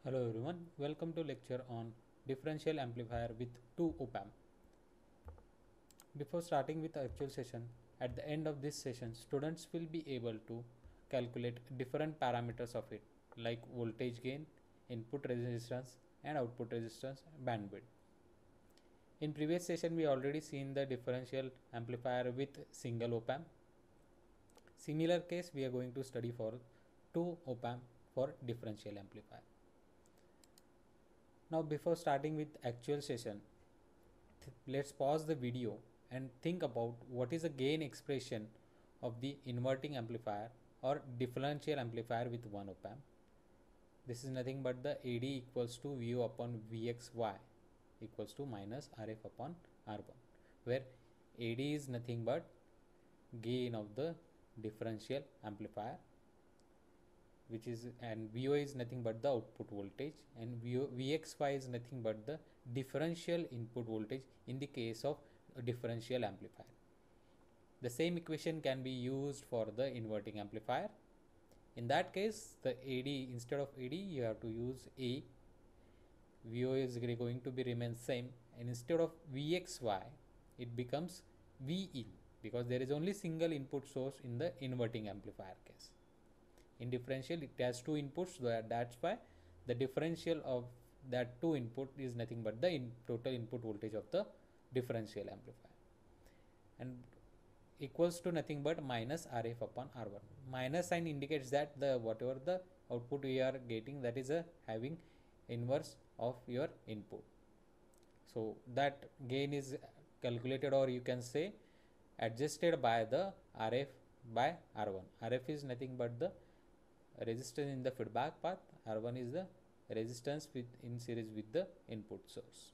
Hello everyone, welcome to lecture on differential amplifier with 2 op-amp. Before starting with the actual session, at the end of this session, students will be able to calculate different parameters of it like voltage gain, input resistance and output resistance, bandwidth. In previous session, we already seen the differential amplifier with single op-amp. Similar case, we are going to study for 2 op-amp for differential amplifier. Now before starting with actual session, let's pause the video and think about what is the gain expression of the inverting amplifier or differential amplifier with 1 op amp. This is nothing but the AD equals to VO upon VXY equals to minus RF upon R1, where AD is nothing but gain of the differential amplifier, which is, and VO is nothing but the output voltage, and VXY is nothing but the differential input voltage in the case of a differential amplifier. The same equation can be used for the inverting amplifier. In that case, the AD, instead of AD, you have to use A. VO is going to be remain same, and instead of VXY, it becomes VIN, because there is only single input source in the inverting amplifier case. In differential, it has 2 inputs, so that's why the differential of that 2 input is nothing but the total input voltage of the differential amplifier, and equals to nothing but minus RF upon R1. Minus sign indicates that the whatever the output we are getting, that is a having inverse of your input. So that gain is calculated, or you can say adjusted by the RF by R1. RF is nothing but the resistance in the feedback path. R1 is the resistance in series with the input source.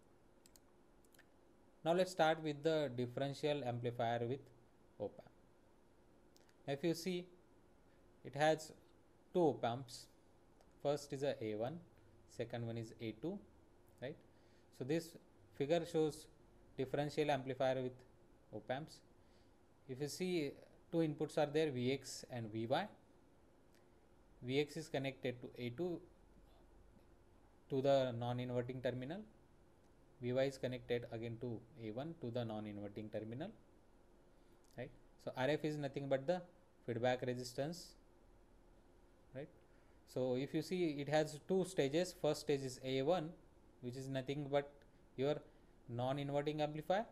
Now let's start with the differential amplifier with op-amp. If you see, it has 2 op-amps. First is a A1, second one is A2, right? So this figure shows differential amplifier with op-amps. If you see, 2 inputs are there, Vx and Vy. Vx is connected to A2 to the non-inverting terminal. Vy is connected again to A1 to the non-inverting terminal, right? So RF is nothing but the feedback resistance, right? So if you see, it has 2 stages. First stage is A1, which is nothing but your non-inverting amplifier,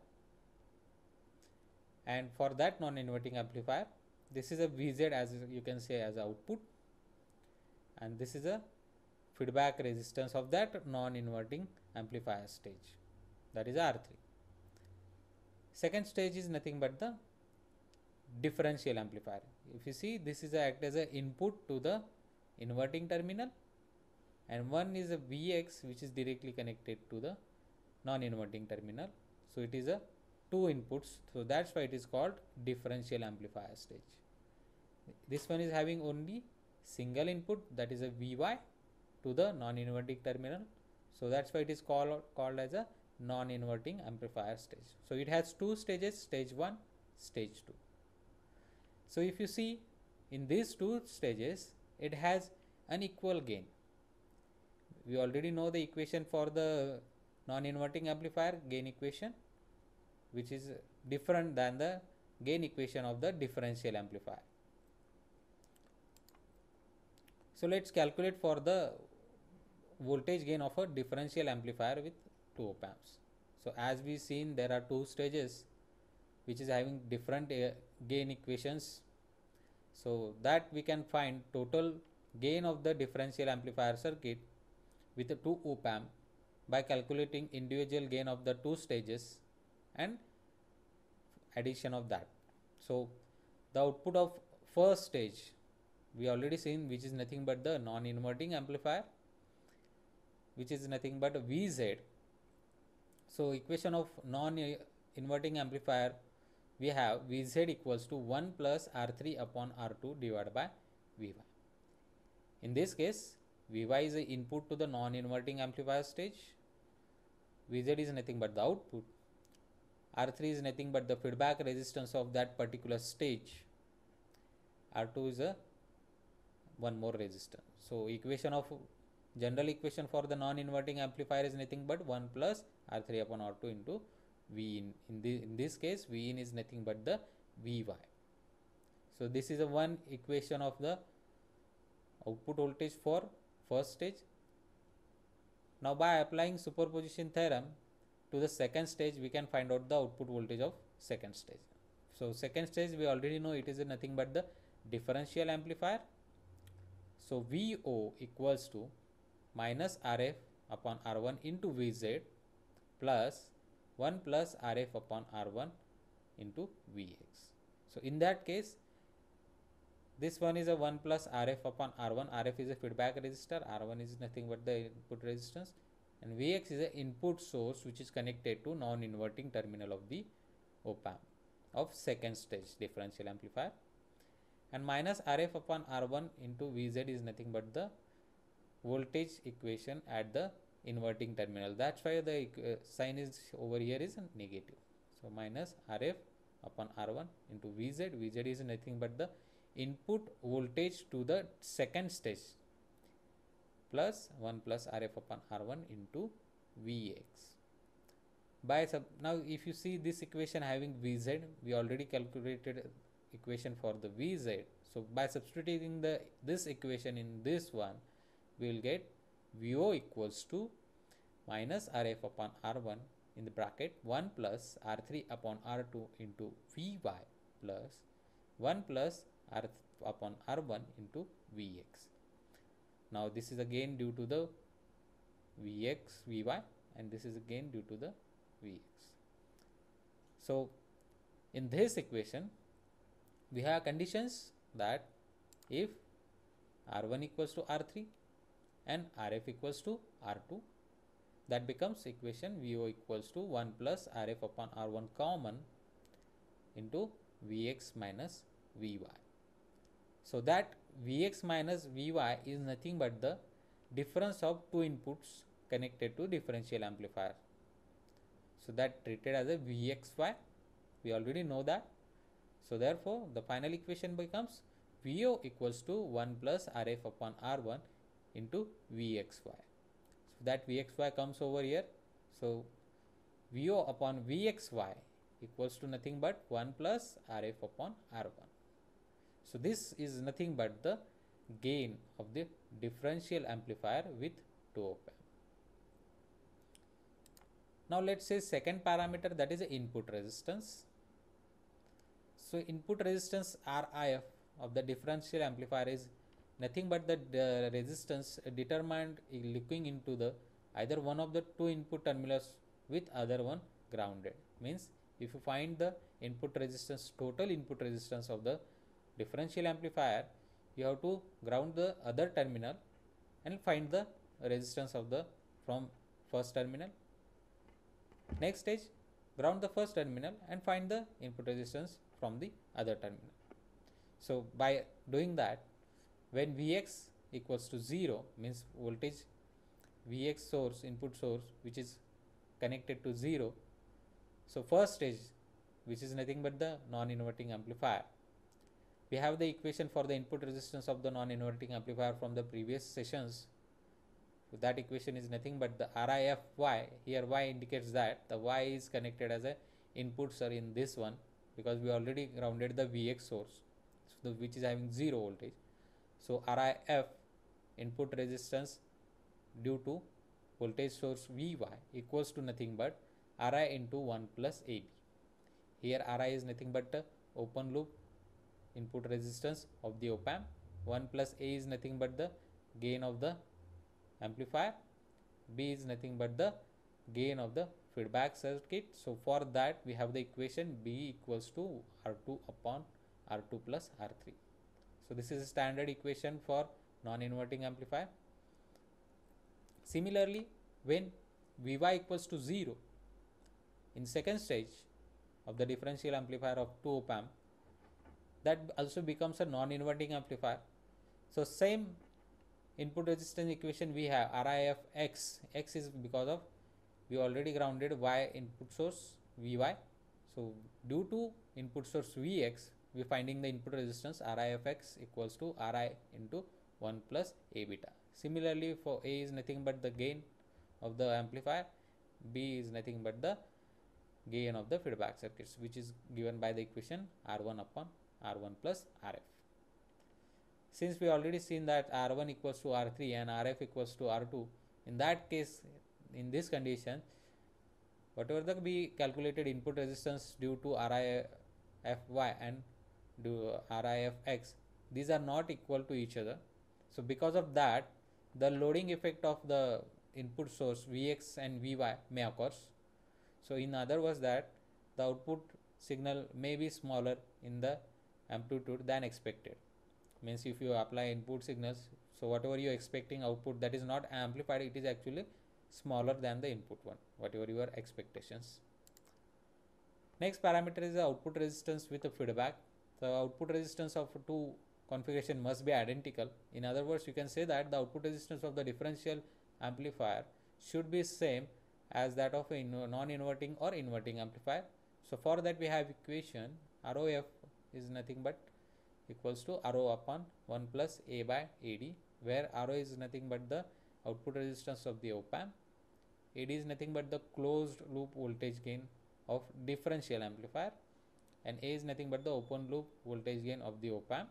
and for that non-inverting amplifier, this is a Vz, as you can say, as output, and this is a feedback resistance of that non-inverting amplifier stage, that is R3. Second stage is nothing but the differential amplifier. If you see, this is act as an input to the inverting terminal, and one is a Vx, which is directly connected to the non-inverting terminal. So it is a 2 inputs, so that's why it is called differential amplifier stage. This one is having only single input, that is a Vy to the non-inverting terminal, so that's why it is called as a non-inverting amplifier stage. So it has 2 stages, stage 1, stage 2. So if you see, in these 2 stages, it has unequal gain. We already know the equation for the non-inverting amplifier, gain equation, which is different than the gain equation of the differential amplifier. So let's calculate for the voltage gain of a differential amplifier with 2 op-amps. So as we seen, there are 2 stages which is having different gain equations, so that we can find total gain of the differential amplifier circuit with the 2 op-amp by calculating individual gain of the 2 stages and addition of that. So the output of first stage we already seen, which is nothing but the non-inverting amplifier, which is nothing but a Vz. So equation of non-inverting amplifier, we have Vz equals to 1 plus R3 upon R2 divided by Vy. In this case, Vy is the input to the non-inverting amplifier stage, Vz is nothing but the output, R3 is nothing but the feedback resistance of that particular stage, R2 is a one more resistor. So equation of General equation for the non-inverting amplifier is nothing but 1 plus R3 upon R2 into V in. In this case, V in is nothing but the Vy. So this is a one equation of the output voltage for first stage. Now by applying superposition theorem to the second stage, we can find out the output voltage of second stage. So second stage, we already know it is nothing but the differential amplifier. So VO equals to minus RF upon R1 into Vz plus 1 plus RF upon R1 into Vx. So in that case, this one is a 1 plus RF upon R1. RF is a feedback resistor. R1 is nothing but the input resistance. And Vx is an input source which is connected to non-inverting terminal of the op-amp of second stage differential amplifier. And minus RF upon R1 into Vz is nothing but the voltage equation at the inverting terminal. That's why the sign is over here is negative. So minus RF upon R1 into Vz. Vz is nothing but the input voltage to the second stage plus 1 plus RF upon R1 into Vx. Now if you see this equation having Vz, we already calculated equation for the Vz. So by substituting this equation in this one, we will get Vo equals to minus Rf upon R1 in the bracket 1 plus R3 upon R2 into Vy plus 1 plus R upon R1 into Vx. Now this is again due to the Vx, Vy, and this is again due to the Vx. So in this equation, we have conditions that if R1 equals to R3 and Rf equals to R2, that becomes equation Vo equals to 1 plus Rf upon R1 common into Vx minus Vy. So that Vx minus Vy is nothing but the difference of two inputs connected to differential amplifier. So that treated as a Vxy. We already know that. So therefore, the final equation becomes Vo equals to 1 plus Rf upon R1 into Vxy. So that Vxy comes over here. So Vo upon Vxy equals to nothing but 1 plus Rf upon R1. So this is nothing but the gain of the differential amplifier with two op-amp. Now let's say second parameter, that is the input resistance. So input resistance RIF of the differential amplifier is nothing but the resistance determined looking into the either one of the two input terminals with other one grounded. Means if you find the input resistance, total input resistance of the differential amplifier, you have to ground the other terminal and find the resistance of the from first terminal. Next stage, ground the first terminal and find the input resistance from the other terminal. So by doing that, when Vx equals to 0, means voltage Vx source, input source, which is connected to 0. So first stage, which is nothing but the non-inverting amplifier. We have the equation for the input resistance of the non-inverting amplifier from the previous sessions. So that equation is nothing but the RIFY. Here Y indicates that the Y is connected as a inputs are in this one because we already grounded the Vx source, so which is having 0 voltage. So RIF, input resistance due to voltage source Vy, equals to nothing but Ri into 1 plus AB. Here Ri is nothing but the open loop input resistance of the op-amp. 1 plus A is nothing but the gain of the amplifier. B is nothing but the gain of the feedback circuit. So for that we have the equation B equals to R2 upon R2 plus R3. So this is a standard equation for non-inverting amplifier. Similarly, when Vy equals to 0 in second stage of the differential amplifier of 2 op-amp, that also becomes a non-inverting amplifier. So same input resistance equation we have RIF X. X is because of we already grounded Y input source Vy. So due to input source Vx, we finding the input resistance RIF X equals to Ri into 1 plus A beta. Similarly, for A is nothing but the gain of the amplifier, B is nothing but the gain of the feedback circuits, which is given by the equation R1 upon R1 plus Rf. Since we already seen that R1 equals to R3 and Rf equals to R2, in that case, in this condition, whatever the be calculated input resistance due to RIFY and RIFX, these are not equal to each other. So because of that, the loading effect of the input source Vx and Vy may occur. So in other words, that the output signal may be smaller in the amplitude than expected. Means if you apply input signals, so whatever you are expecting output that is not amplified, it is actually smaller than the input one, whatever your expectations. Next parameter is the output resistance with the feedback. The output resistance of two configuration must be identical. In other words, you can say that the output resistance of the differential amplifier should be same as that of a non-inverting or inverting amplifier. So for that we have equation ROF is nothing but equals to RO upon 1 plus A by AD, where RO is nothing but the output resistance of the op-amp, AD is nothing but the closed loop voltage gain of differential amplifier, and A is nothing but the open loop voltage gain of the op-amp.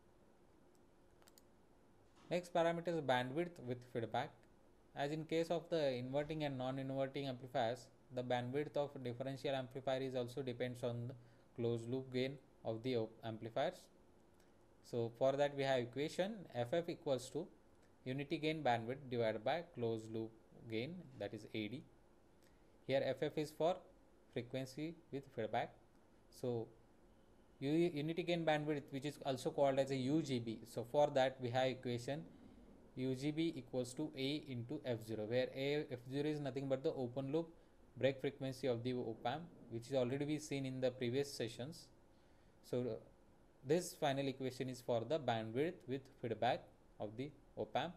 Next parameter is bandwidth with feedback. As in case of the inverting and non-inverting amplifiers, the bandwidth of differential amplifier is also depends on the closed loop gain of the amplifiers. So for that we have equation FF equals to unity gain bandwidth divided by closed loop gain, that is AD. Here FF is for frequency with feedback. So unity gain bandwidth, which is also called as a UGB. So for that we have equation UGB equals to A into F0, where F0 is nothing but the open loop break frequency of the op-amp, which is already been seen in the previous sessions. So this final equation is for the bandwidth with feedback of the op-amp.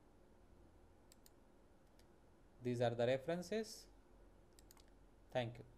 These are the references. Thank you.